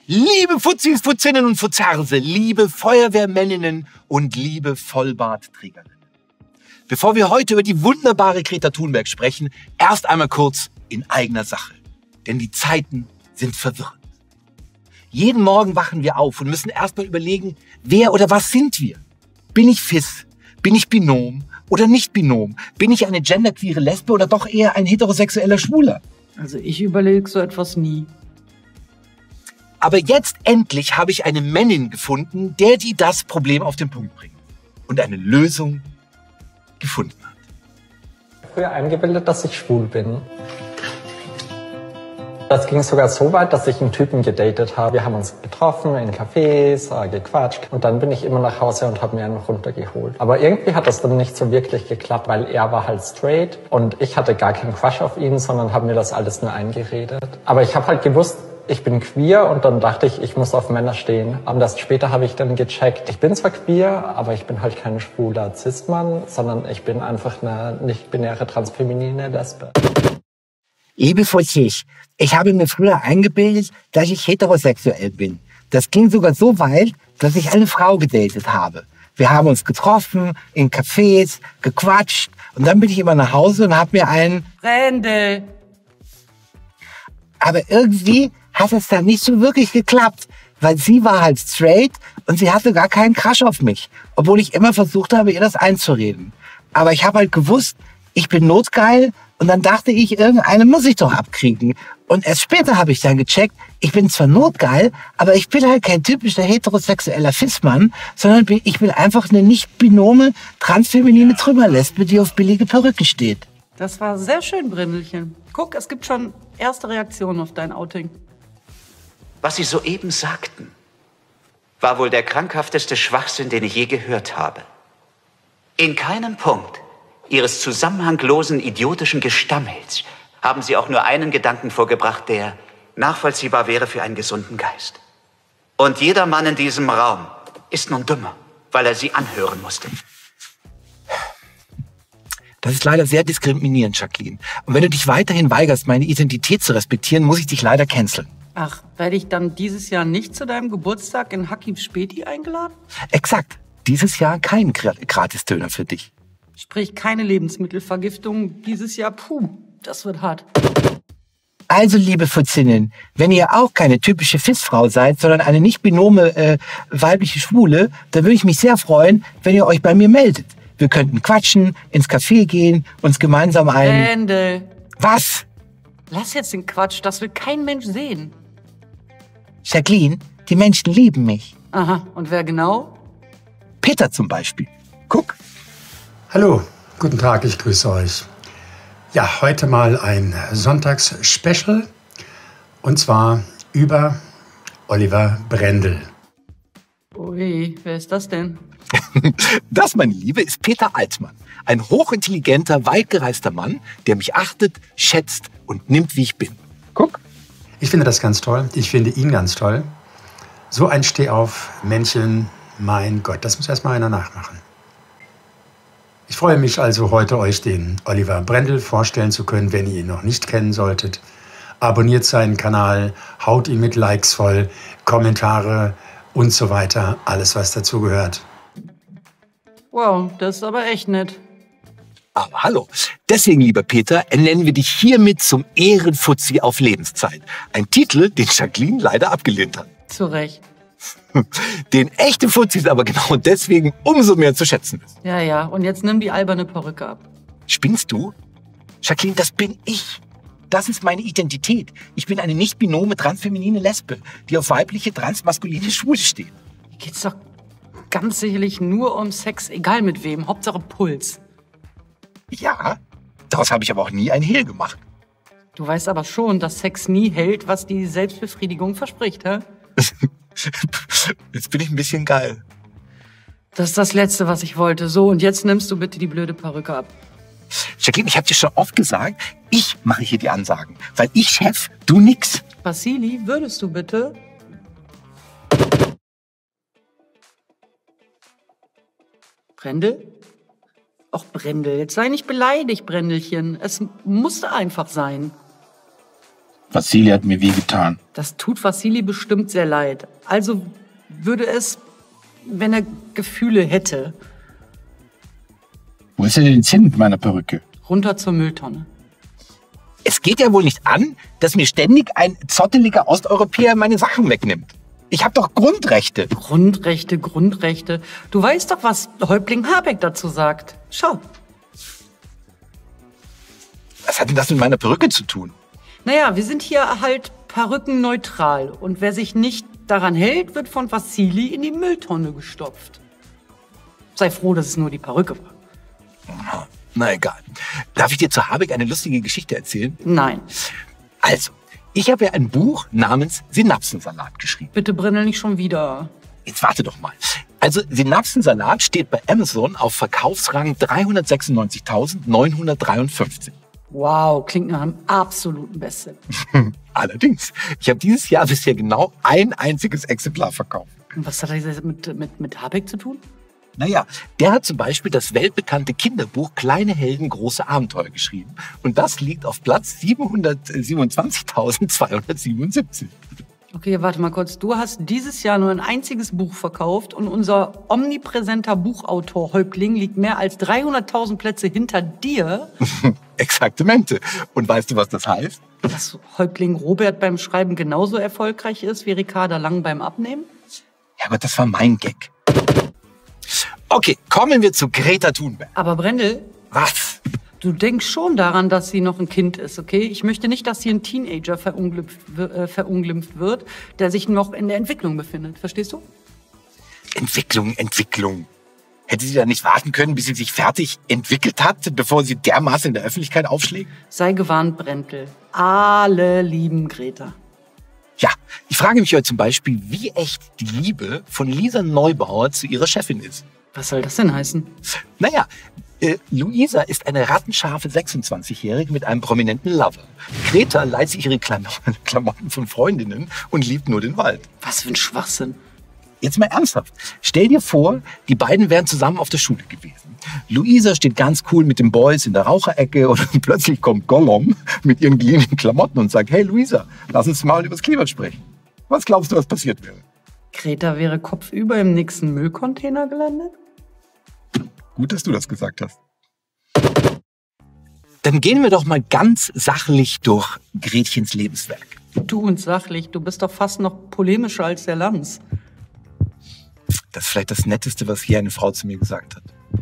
Liebe Fuzzis, Fuzzinnen und Fuzzarse, liebe Feuerwehrmänninnen und liebe Vollbartträgerinnen. Bevor wir heute über die wunderbare Greta Thunberg sprechen, erst einmal kurz in eigener Sache. Denn die Zeiten sind verwirrend. Jeden Morgen wachen wir auf und müssen erst mal überlegen, wer oder was sind wir? Bin ich Fis? Bin ich Binom oder nicht Binom? Bin ich eine genderqueere Lesbe oder doch eher ein heterosexueller Schwuler? Also ich überlege so etwas nie. Aber jetzt endlich habe ich eine Männin gefunden, die das Problem auf den Punkt bringt und eine Lösung gefunden hat. Früher eingebildet, dass ich schwul bin. Das ging sogar so weit, dass ich einen Typen gedatet habe. Wir haben uns getroffen in Cafés, gequatscht und dann bin ich immer nach Hause und habe mir einen runtergeholt. Aber irgendwie hat das dann nicht so wirklich geklappt, weil er war halt straight und ich hatte gar keinen Crush auf ihn, sondern habe mir das alles nur eingeredet. Aber ich habe halt gewusst, ich bin queer und dann dachte ich, ich muss auf Männer stehen. Aber erst später habe ich dann gecheckt, ich bin zwar queer, aber ich bin halt kein schwuler Cis-Mann, sondern ich bin einfach eine nicht-binäre transfeminine Lesbe. Liebe Fuzzis, ich habe mir früher eingebildet, dass ich heterosexuell bin. Das ging sogar so weit, dass ich eine Frau gedatet habe. Wir haben uns getroffen, in Cafés, gequatscht und dann bin ich immer nach Hause und habe mir einen... Brendel! Aber irgendwie hat es dann nicht so wirklich geklappt, weil sie war halt straight und sie hatte gar keinen Crush auf mich, obwohl ich immer versucht habe, ihr das einzureden. Aber ich habe halt gewusst, ich bin notgeil und dann dachte ich, irgendeine muss ich doch abkriegen. Und erst später habe ich dann gecheckt, ich bin zwar notgeil, aber ich bin halt kein typischer heterosexueller Fissmann, sondern ich bin einfach eine nicht-binome, transfeminine Trümmerlesbe, die auf billige Perücken steht. Das war sehr schön, Brindelchen. Guck, es gibt schon erste Reaktionen auf dein Outing. Was Sie soeben sagten, war wohl der krankhafteste Schwachsinn, den ich je gehört habe. In keinem Punkt Ihres zusammenhanglosen, idiotischen Gestammels haben Sie auch nur einen Gedanken vorgebracht, der nachvollziehbar wäre für einen gesunden Geist. Und jeder Mann in diesem Raum ist nun dümmer, weil er Sie anhören musste. Das ist leider sehr diskriminierend, Jacqueline. Und wenn du dich weiterhin weigerst, meine Identität zu respektieren, muss ich dich leider canceln. Ach, werde ich dann dieses Jahr nicht zu deinem Geburtstag in Hakim Späti eingeladen? Exakt. Dieses Jahr kein Gratisdöner für dich. Sprich, keine Lebensmittelvergiftung dieses Jahr. Puh, das wird hart. Also, liebe Fuzzinnen, wenn ihr auch keine typische Fissfrau seid, sondern eine nicht binome weibliche Schwule, dann würde ich mich sehr freuen, wenn ihr euch bei mir meldet. Wir könnten quatschen, ins Café gehen, uns gemeinsam Brendel. Was? Lass jetzt den Quatsch, das will kein Mensch sehen. Jacqueline, die Menschen lieben mich. Aha, und wer genau? Peter zum Beispiel. Guck. Hallo, guten Tag, ich grüße euch. Ja, heute mal ein Sonntags-Special und zwar über Oliver Brendel. Ui, wer ist das denn? Das, meine Liebe, ist Peter Altmann. Ein hochintelligenter, weitgereister Mann, der mich achtet, schätzt und nimmt, wie ich bin. Guck. Ich finde das ganz toll. Ich finde ihn ganz toll. So ein Stehauf-Männchen, mein Gott, das muss erstmal einer nachmachen. Ich freue mich also heute, euch den Oliver Brendel vorstellen zu können, wenn ihr ihn noch nicht kennen solltet. Abonniert seinen Kanal, haut ihn mit Likes voll, Kommentare und so weiter. Alles, was dazu gehört. Wow, das ist aber echt nett. Aber hallo. Deswegen, lieber Peter, ernennen wir dich hiermit zum Ehrenfuzzi auf Lebenszeit. Ein Titel, den Jacqueline leider abgelehnt hat. Zu Recht. Den echte Fuzzis aber genau deswegen umso mehr zu schätzen ist. Ja, ja, und jetzt nimm die alberne Perücke ab. Spinnst du? Jacqueline, das bin ich. Das ist meine Identität. Ich bin eine nicht-binome, transfeminine Lesbe, die auf weibliche, transmaskuline Schwule steht. Hier geht's doch ganz sicherlich nur um Sex, egal mit wem. Hauptsache Puls. Ja, daraus habe ich aber auch nie ein Hehl gemacht. Du weißt aber schon, dass Sex nie hält, was die Selbstbefriedigung verspricht, hä? Jetzt bin ich ein bisschen geil. Das ist das Letzte, was ich wollte. So, und jetzt nimmst du bitte die blöde Perücke ab. Jacqueline, ich habe dir schon oft gesagt, ich mache hier die Ansagen. Weil ich Chef, du nix. Vasili, würdest du bitte? Brendel? Och, Brendel, jetzt sei nicht beleidigt, Brendelchen. Es musste einfach sein. Vassili hat mir wehgetan. Das tut Vassili bestimmt sehr leid. Also würde es, wenn er Gefühle hätte, Wo ist er denn jetzt hin mit meiner Perücke? runter zur Mülltonne. Es geht ja wohl nicht an, dass mir ständig ein zotteliger Osteuropäer meine Sachen wegnimmt. Ich habe doch Grundrechte. Grundrechte, Grundrechte. Du weißt doch, was Häuptling Habeck dazu sagt. Schau. Was hat denn das mit meiner Perücke zu tun? Naja, wir sind hier halt perückenneutral. Und wer sich nicht daran hält, wird von Vassili in die Mülltonne gestopft. Sei froh, dass es nur die Perücke war. Na egal. Darf ich dir zu Habeck eine lustige Geschichte erzählen? Nein. Also, ich habe ja ein Buch namens Synapsensalat geschrieben. Bitte Brindel nicht schon wieder. Jetzt warte doch mal. Also Synapsensalat steht bei Amazon auf Verkaufsrang 396.953. Wow, klingt nach einem absoluten Bestseller. Allerdings, ich habe dieses Jahr bisher genau ein einziges Exemplar verkauft. Und was hat das mit Habeck zu tun? Naja, der hat zum Beispiel das weltbekannte Kinderbuch Kleine Helden, große Abenteuer geschrieben. Und das liegt auf Platz 727.277. Okay, warte mal kurz. Du hast dieses Jahr nur ein einziges Buch verkauft und unser omnipräsenter Buchautor Häuptling liegt mehr als 300.000 Plätze hinter dir. Exaktamente. Und weißt du, was das heißt? Dass Häuptling Robert beim Schreiben genauso erfolgreich ist wie Ricarda Lang beim Abnehmen? Ja, aber das war mein Gag. Okay, kommen wir zu Greta Thunberg. Aber Brendel, Was? du denkst schon daran, dass sie noch ein Kind ist, okay? Ich möchte nicht, dass sie ein Teenager verunglimpft wird, der sich noch in der Entwicklung befindet. Verstehst du? Entwicklung. Hätte sie da nicht warten können, bis sie sich fertig entwickelt hat, bevor sie dermaßen in der Öffentlichkeit aufschlägt? Sei gewarnt, Brendel. Alle lieben Greta. Ja, ich frage mich heute zum Beispiel, wie echt die Liebe von Lisa Neubauer zu ihrer Chefin ist. Was soll das denn heißen? Naja, Luisa ist eine rattenscharfe 26-Jährige mit einem prominenten Lover. Greta leiht sich ihre Klamotten von Freundinnen und liebt nur den Wald. Was für ein Schwachsinn. Jetzt mal ernsthaft. Stell dir vor, die beiden wären zusammen auf der Schule gewesen. Luisa steht ganz cool mit den Boys in der Raucherecke und plötzlich kommt Gollum mit ihren glühenden Klamotten und sagt, hey Luisa, lass uns mal über das Klima sprechen. Was glaubst du, was passiert wäre? Greta wäre kopfüber im nächsten Müllcontainer gelandet? Gut, dass du das gesagt hast. Dann gehen wir doch mal ganz sachlich durch Gretchens Lebenswerk. Du und sachlich, du bist doch fast noch polemischer als der Lanz. Das ist vielleicht das Netteste, was je eine Frau zu mir gesagt hat.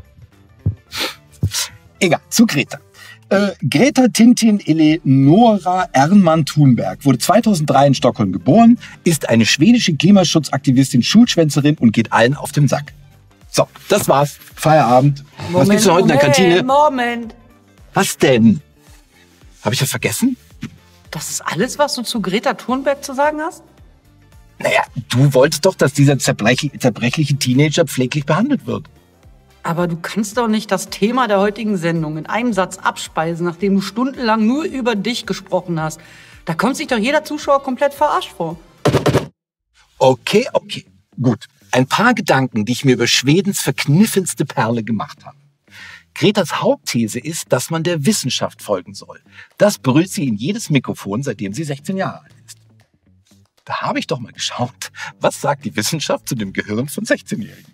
Egal, zu Greta. Greta Tintin Eleonora Ernmann-Thunberg wurde 2003 in Stockholm geboren, ist eine schwedische Klimaschutzaktivistin, Schulschwänzerin und geht allen auf den Sack. So, das war's. Feierabend. Was gibt's denn heute in der Kantine? Moment. Was denn? Habe ich das vergessen? Das ist alles, was du zu Greta Thunberg zu sagen hast? Naja, du wolltest doch, dass dieser zerbrechliche Teenager pfleglich behandelt wird. Aber du kannst doch nicht das Thema der heutigen Sendung in einem Satz abspeisen, nachdem du stundenlang nur über dich gesprochen hast. Da kommt sich doch jeder Zuschauer komplett verarscht vor. Okay. Gut. Ein paar Gedanken, die ich mir über Schwedens verkniffenste Perle gemacht habe. Gretas Hauptthese ist, dass man der Wissenschaft folgen soll. Das brüllt sie in jedes Mikrofon, seitdem sie 16 Jahre alt ist. Da habe ich doch mal geschaut, was sagt die Wissenschaft zu dem Gehirn von 16-Jährigen?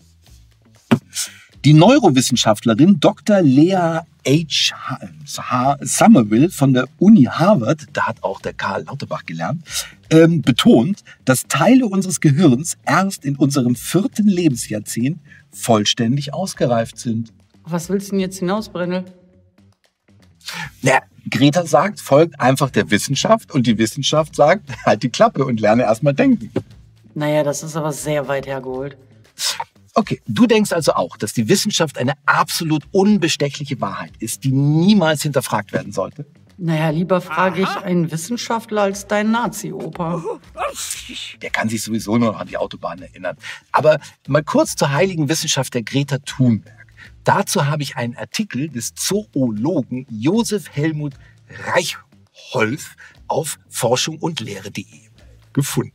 Die Neurowissenschaftlerin Dr. Lea H. Somerville von der Uni Harvard, da hat auch der Karl Lauterbach gelernt, betont, dass Teile unseres Gehirns erst in unserem 4. Lebensjahrzehnt vollständig ausgereift sind. Was willst du denn jetzt hinaus, Brendel? Na, Greta sagt, folgt einfach der Wissenschaft und die Wissenschaft sagt, halt die Klappe und lerne erst mal denken. Naja, das ist aber sehr weit hergeholt. Okay, du denkst also auch, dass die Wissenschaft eine absolut unbestechliche Wahrheit ist, die niemals hinterfragt werden sollte? Naja, lieber frage ich einen Wissenschaftler als deinen Nazi-Opa. Der kann sich sowieso nur noch an die Autobahn erinnern. Aber mal kurz zur heiligen Wissenschaft der Greta Thunberg. Dazu habe ich einen Artikel des Zoologen Josef Helmut Reichholf auf forschungundlehre.de gefunden.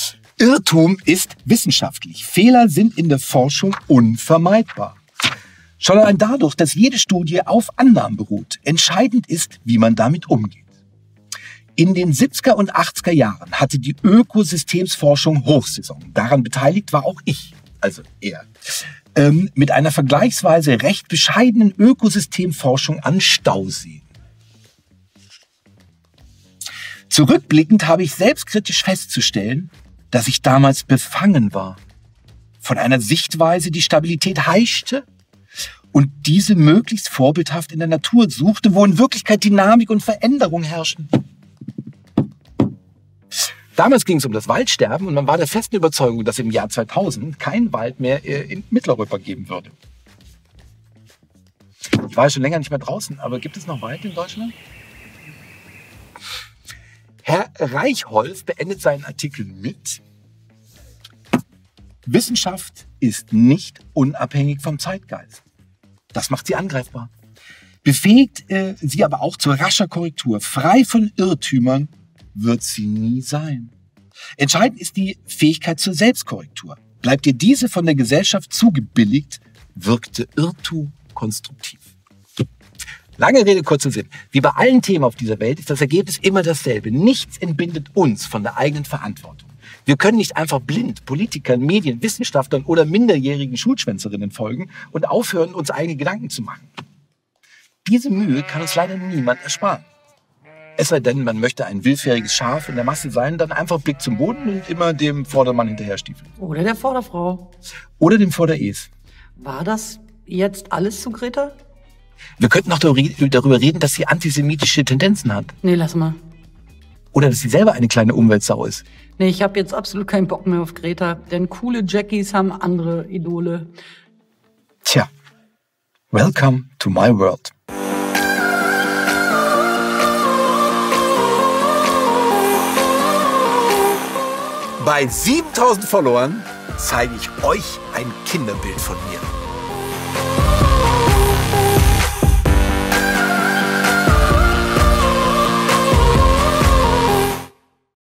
Irrtum ist wissenschaftlich. Fehler sind in der Forschung unvermeidbar. Schon allein dadurch, dass jede Studie auf Annahmen beruht, entscheidend ist, wie man damit umgeht. In den 70er und 80er Jahren hatte die Ökosystemsforschung Hochsaison. Daran beteiligt war auch ich, also er, mit einer vergleichsweise recht bescheidenen Ökosystemforschung an Stauseen. Zurückblickend habe ich selbstkritisch festzustellen, dass ich damals befangen war von einer Sichtweise, die Stabilität heischte und diese möglichst vorbildhaft in der Natur suchte, wo in Wirklichkeit Dynamik und Veränderung herrschen. Damals ging es um das Waldsterben und man war der festen Überzeugung, dass im Jahr 2000 kein Wald mehr in Mitteleuropa geben würde. Ich war ja schon länger nicht mehr draußen, aber gibt es noch Wald in Deutschland? Herr Reichholf beendet seinen Artikel mit: Wissenschaft ist nicht unabhängig vom Zeitgeist. Das macht sie angreifbar. Befähigt sie aber auch zu rascher Korrektur. Frei von Irrtümern wird sie nie sein. Entscheidend ist die Fähigkeit zur Selbstkorrektur. Bleibt dir diese von der Gesellschaft zugebilligt, wirkte Irrtum konstruktiv. Lange Rede, kurzer Sinn. Wie bei allen Themen auf dieser Welt ist das Ergebnis immer dasselbe. Nichts entbindet uns von der eigenen Verantwortung. Wir können nicht einfach blind Politikern, Medien, Wissenschaftlern oder minderjährigen Schulschwänzerinnen folgen und aufhören, uns eigene Gedanken zu machen. Diese Mühe kann uns leider niemand ersparen. Es sei denn, man möchte ein willfähriges Schaf in der Masse sein, dann einfach Blick zum Boden und immer dem Vordermann hinterher stiefeln. Oder der Vorderfrau. Oder dem Vorder-Es. War das jetzt alles zu Greta? Wir könnten auch darüber reden, dass sie antisemitische Tendenzen hat. Nee, lass mal. Oder dass sie selber eine kleine Umweltsau ist. Nee, ich habe jetzt absolut keinen Bock mehr auf Greta, denn coole Jackies haben andere Idole. Tja, welcome to my world. Bei 7000 Followern zeige ich euch ein Kinderbild von mir.